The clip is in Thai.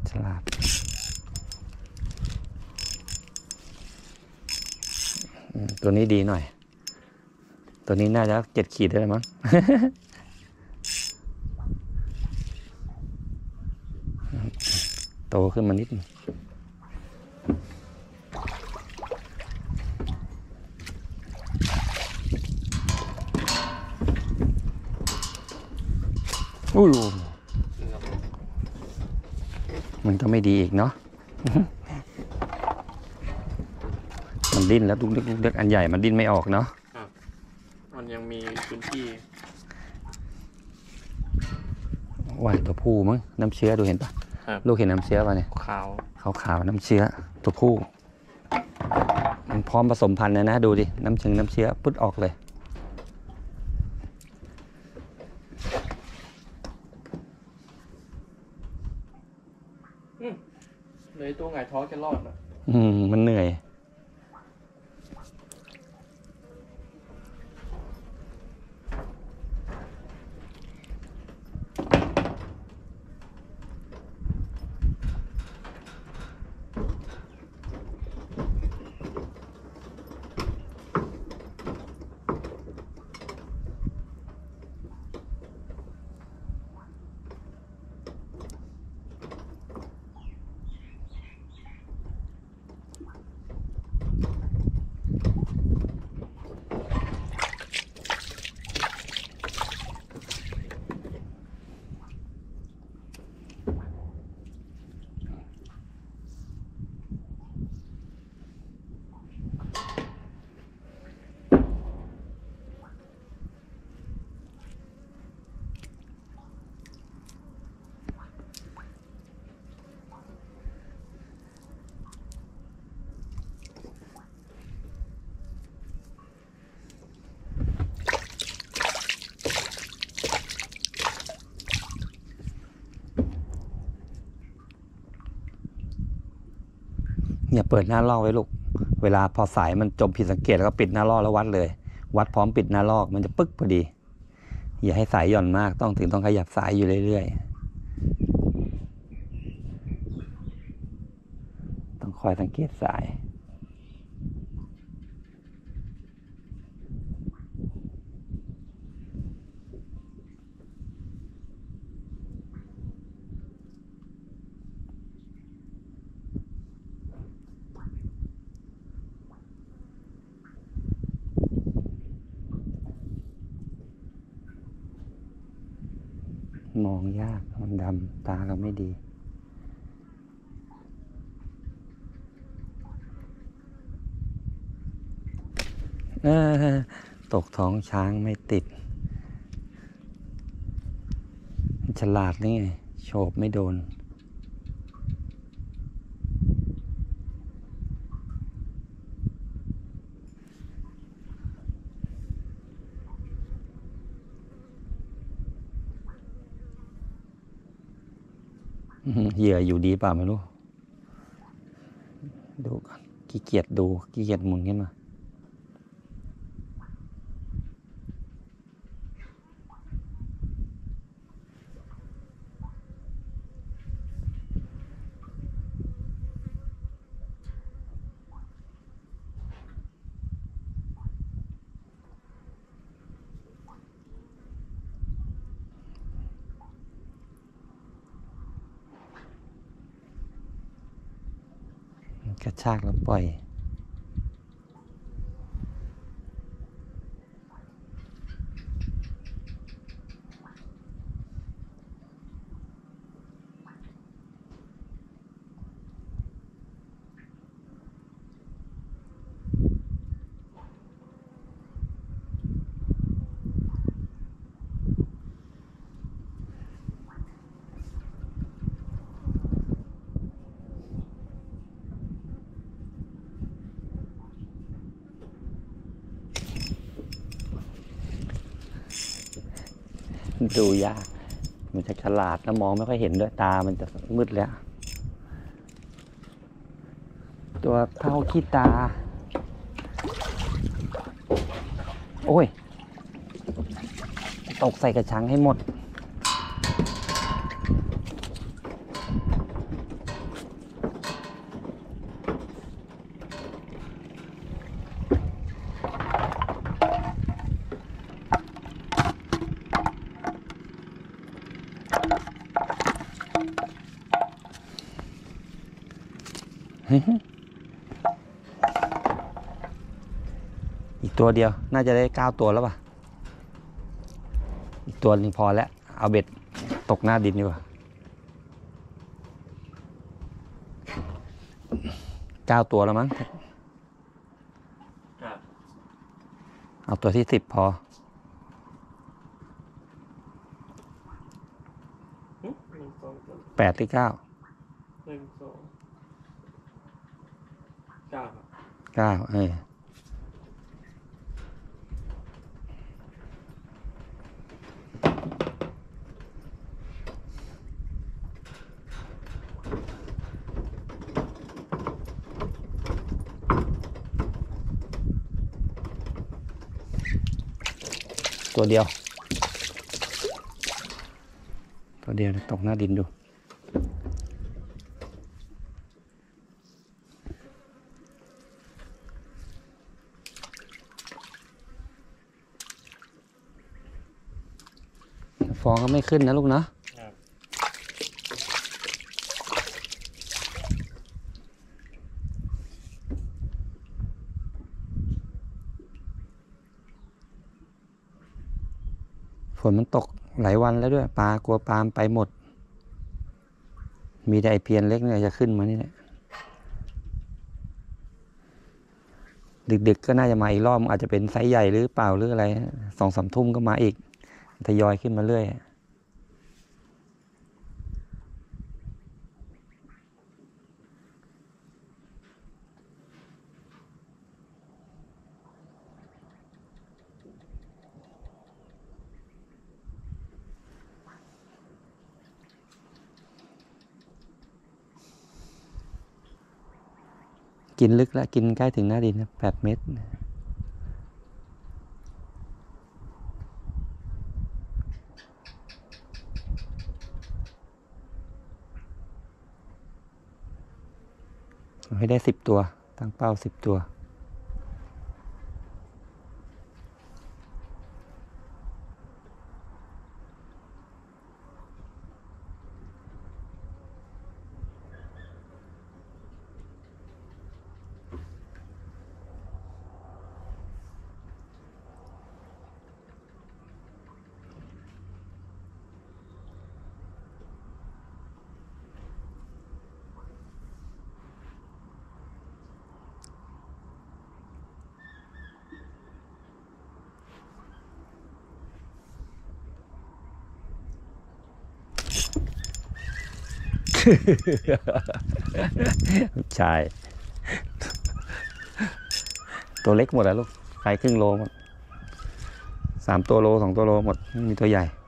ฉลาดตัวนี้ดีหน่อยตัวนี้น่าจะ7 ขีดได้แล้วมั้ง โตขึ้นมานิดอุ้ยมันก็ไม่ดีอีกเนาะ มันดิ้นแล้วลูกเล็กอันใหญ่มันดิ้นไม่ออกเนาะมันยังมีพื้นที่ว่ายตัวผู้มั้งน้ำเชื้อดูเห็นปะลูกเห็นน้ำเชื้อป่ะเนี่ยขาวน้ำเชื้อตัวผู้มันพร้อมผสมพันธุ์นะดูดิน้ำเชื้อปุ๊ดออกเลยเลยตัวไงท้อจะรอดนะมันเหนื่อยเนี่ยเปิดหน้าลอกไว้ลูกเวลาพอสายมันจมผิดสังเกตแล้วก็ปิดหน้าลอกแล้ววัดเลยวัดพร้อมปิดหน้าลอกมันจะปึ๊กพอดีอย่าให้สายหย่อนมากต้องขยับสายอยู่เรื่อยๆต้องคอยสังเกตสายมองยากมันดำตาเราไม่ดีตกท้องช้างไม่ติดฉลาดนี่ไงโฉบไม่โดนเหยื่ออยู่ดีเปล่าไม่รู้ดูขี้เกียจหมุนขึ้นมากระชากแล้วปล่อยดูยากมันจะฉลาดแล้วมองไม่ค่อยเห็นด้วยตามันจะมืดแล้วตัวเท่าขี้ตาโอ้ยตกใส่กระชังให้หมดอีกตัวเดียวน่าจะได้9ตัวแล้วป่ะอีกตัวนึงพอแล้วเอาเบ็ดตกหน้าดินดีกว่า9ตัวแล้วมั้งครับเอาตัวที่10พอหนึ่งสองสาม 8หรือ9 หนึ่งสองเก้าครับ 9ตัวเดียวตกหน้าดินดูฟองก็ไม่ขึ้นนะลูกนะครับฝนมันตกหลายวันแล้วด้วยปลากลัวปลามนไปหมด มีแต่ไอเพียนเล็กเนี่ยจะขึ้นมานี่แหละดึกๆก็น่าจะมาอีกรอบอาจจะเป็นไซส์ใหญ่หรือเปล่าหรืออะไร2-3 ทุ่มก็มาอีกทยอยขึ้นมาเรื่อยกินลึกแล้วกินใกล้ถึงหน้าดิน8 เมตรให้ได้10 ตัวตั้งเป้า10 ตัวใช่ตัวเล็กหมดแล้วลูกไปครึ่งโลหมด3 ตัวโล2 ตัวโลหมดไม่มีตัวใหญ่